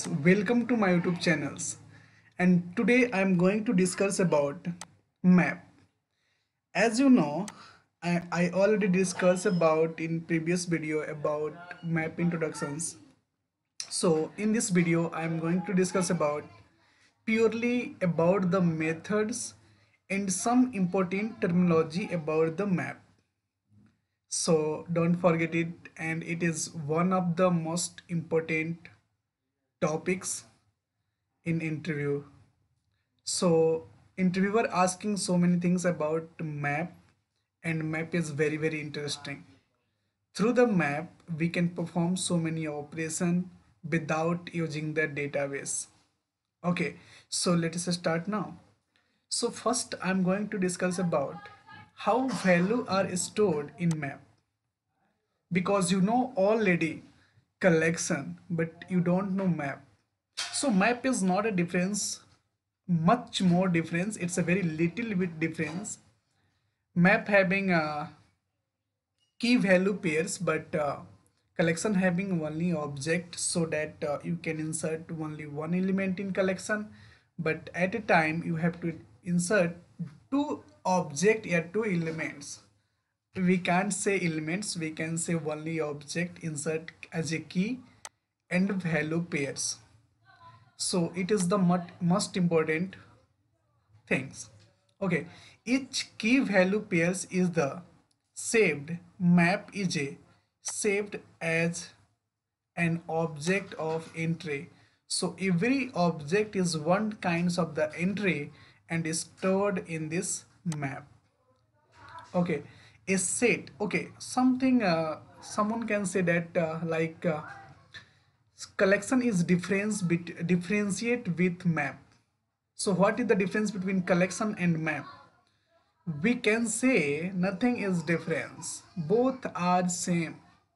guys, welcome to my YouTube channels. And today I am going to discuss about map. As you know, I already discussed about in previous video about map introductions. So in this video I am going to discuss about purely about the methods and some important terminology about the map. So don't forget it, and it is one of the most important topics in interview. So interviewer asking so many things about map, and map is very interesting. Through the map we can perform so many operation without using the database. Okay, so let us start now. So first I'm going to discuss about how value are stored in map, because you know already collection but you don't know map. So map is not a difference, much more difference, it's a very little bit difference. Map having key value pairs, but collection having only object, so that you can insert only one element in collection, but at a time you have to insert two object or two elements. We can't say elements, we can say only object insert as a key and value pairs. So it is the most important things. Okay, each key value pairs is the saved map is a saved as an object of entry. So every object is one kinds of the entry and is stored in this map. Okay, a set. Okay, something someone can say that collection is differentiate with map. So what is the difference between collection and map? We can say nothing is difference. Both are same.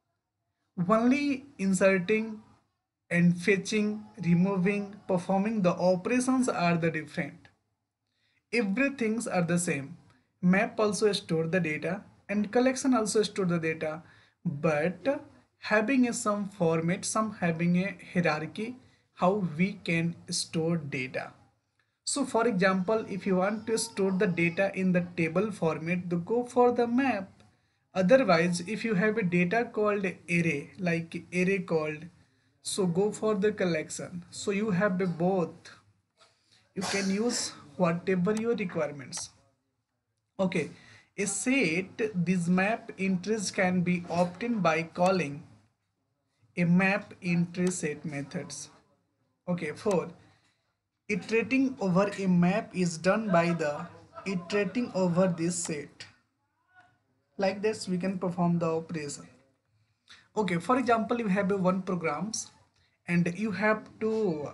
Only inserting and fetching, removing, performing the operations are the different. Everything's are the same. Map also store the data and collection also store the data, but having a some format, some having a hierarchy, how we can store data. So for example, if you want to store the data in the table format, to go for the map. Otherwise, if you have a data called array, like array called, so go for the collection. So you have the both. You can use whatever your requirements. Okay, a set, this map entries can be obtained by calling a map entry set methods. Okay, 4. Iterating over a map is done by the iterating over this set. Like this we can perform the operation. Okay, for example, you have a one programs and you have to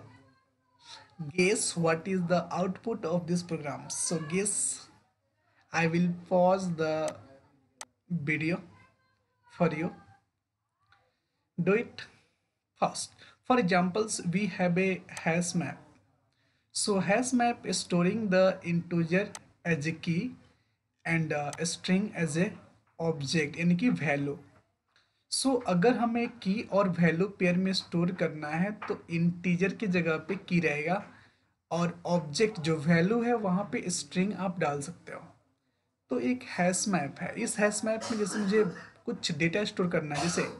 guess what is the output of this program. So guess, I will pause the video for you. Do it fast. For examples, we have a hash map. So hash map is storing the integer as a key and a string as a object, यानी कि value. सो अगर हमें की और value pair में store करना है तो इंटीजर की जगह पे की रहेगा, और ऑब्जेक्ट जो वैल्यू है वहाँ पे स्ट्रिंग आप डाल सकते हो. तो एक हैश मैप है. इस हैश मैप में जैसे मुझे कुछ डेटा स्टोर करना है, जैसे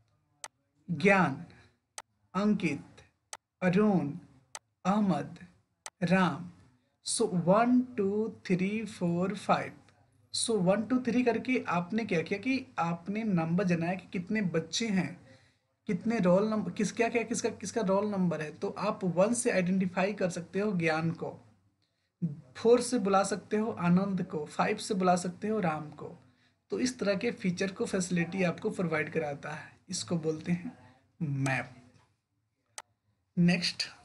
ज्ञान, अंकित, अरुण, अहमद, राम. सो 1 2 3 4 5. सो 1 2 3 करके आपने क्या किया कि आपने नंबर जनाया कि कितने बच्चे हैं, कितने रोल नंबर, किस क्या क्या किसका किसका रोल नंबर है. तो आप 1 से आइडेंटिफाई कर सकते हो ज्ञान को, 4 से बुला सकते हो आनंद को, 5 से बुला सकते हो राम को. तो इस तरह के फीचर को फैसिलिटी आपको प्रोवाइड कराता है. इसको बोलते हैं मैप. नेक्स्ट,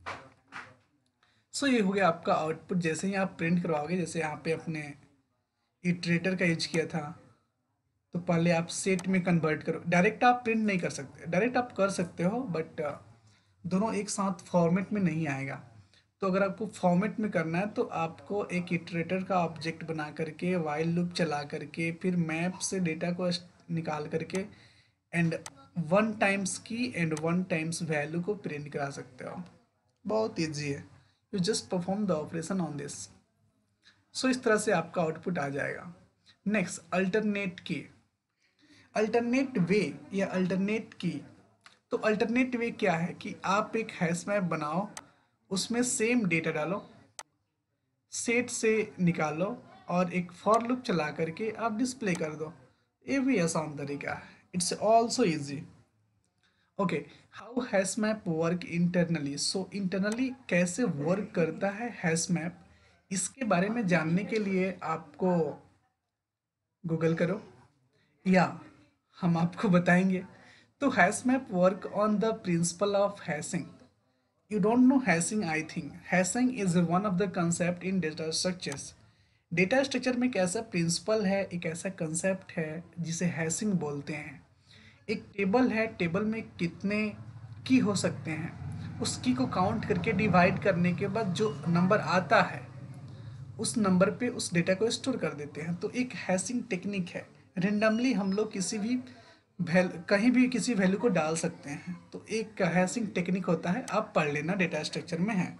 सो ये हो गया आपका आउटपुट. जैसे ही आप प्रिंट करवाओगे, जैसे यहाँ पे अपने इटरेटर का यूज किया था, तो पहले आप सेट में कन्वर्ट करो. डायरेक्ट आप प्रिंट नहीं कर सकते, डायरेक्ट आप कर सकते हो बट दोनों एक साथ फॉर्मेट में नहीं आएगा. तो अगर आपको फॉर्मेट में करना है तो आपको एक इटरेटर का ऑब्जेक्ट बना करके, वाइल लूप चला करके, फिर मैप से डेटा को निकाल करके एंड वन टाइम्स की एंड वन टाइम्स वैल्यू को प्रिंट करा सकते हो। बहुत ईजी है, you just perform the operation on this. So इस तरह से आपका आउटपुट आ जाएगा। Next, alternate key, alternate way या अल्टरनेट की। तो अल्टरनेट वे क्या है कि आप एक हैश मैप बनाओ, उसमें सेम डेटा डालो, सेट से निकालो और एक फॉर लूप चला करके आप डिस्प्ले कर दो। ये भी आसान तरीका है, it's also easy. Okay, how hash map work internally. So internally कैसे वर्क करता है हैश मैप, इसके बारे में जानने के लिए आपको गूगल करो या हम आपको बताएंगे। तो hash map work on the principle of hashing. You don't know hashing, I think. Hashing is one of the concept in data structures. Data structure में एक ऐसा प्रिंसिपल है, एक ऐसा कंसेप्ट है जिसे हैशिंग बोलते हैं। एक टेबल है, टेबल में कितने की हो सकते हैं, उस की को काउंट करके डिवाइड करने के बाद जो नंबर आता है उस नंबर पे उस डेटा को स्टोर कर देते हैं। तो एक हैशिंग टेक्निक है। रेंडमली हम लोग किसी भी कहीं भी किसी वैल्यू को डाल सकते हैं, तो एक हैशिंग टेक्निक होता है, आप पढ़ लेना, डेटा स्ट्रक्चर में है।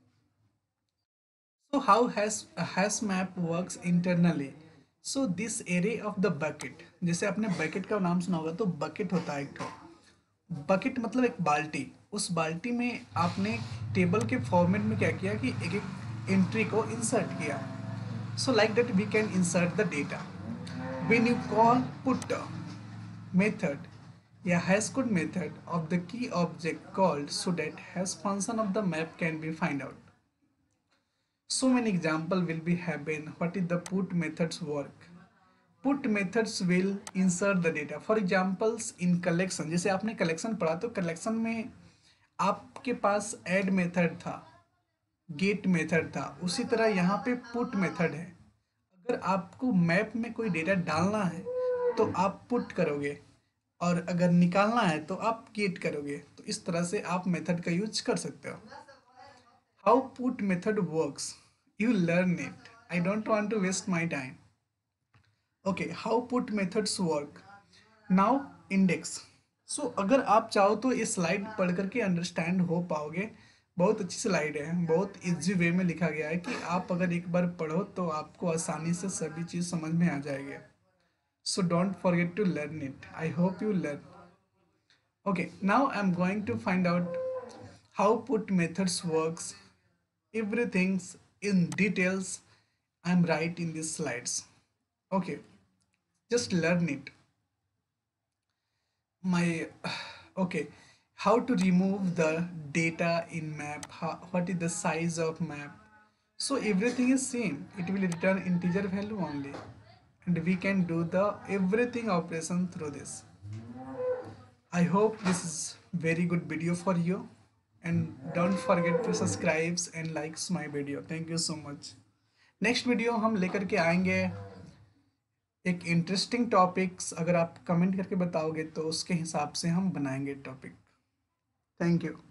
So how hash map works internally? So this array of the bucket, जैसे आपने बकेट का नाम सुना होगा, तो बकेट होता है एक तो बकेट मतलब एक बाल्टी। उस बाल्टी में आपने टेबल के फॉर्मेट में क्या किया कि एक एक एंट्री को इंसर्ट किया। So like that we can insert the data when you call put method या hash code method of the key object called so that hash function of the map can be find out. So many example will be happen. What is the put methods work? Put methods will insert the data. For examples in collection, जैसे आपने collection पढ़ा तो collection में आपके पास add method था, get method था, उसी तरह यहाँ पे put method है। अगर आपको मैप में कोई डेटा डालना है तो आप पुट करोगे, और अगर निकालना है तो आप गेट करोगे। तो इस तरह से आप मेथड का यूज कर सकते हो। How put method works, you learn it, I don't want to waste my time. Okay, how put methods work. Now index. So अगर आप चाहो तो ये स्लाइड पढ़ करके अंडरस्टैंड हो पाओगे। बहुत अच्छी स्लाइड है, बहुत इजी वे में लिखा गया है कि आप अगर एक बार पढ़ो तो आपको आसानी से सभी चीज़ समझ में आ जाएगी। So don't forget to learn it. I hope you learn. Okay, now I'm going to find out how put methods works. Everything's in details I'm right in these slides. Okay, just learn it. My okay, how to remove the data in map, what is the size of map. So everything is same, it will return integer value only, and we can do the everything operation through this. I hope this is very good video for you, and don't forget to subscribe and likes my video. Thank you so much. Next video हम लेकर के आएंगे एक interesting topics. अगर आप comment करके बताओगे तो उसके हिसाब से हम बनाएंगे टॉपिक। Thank you.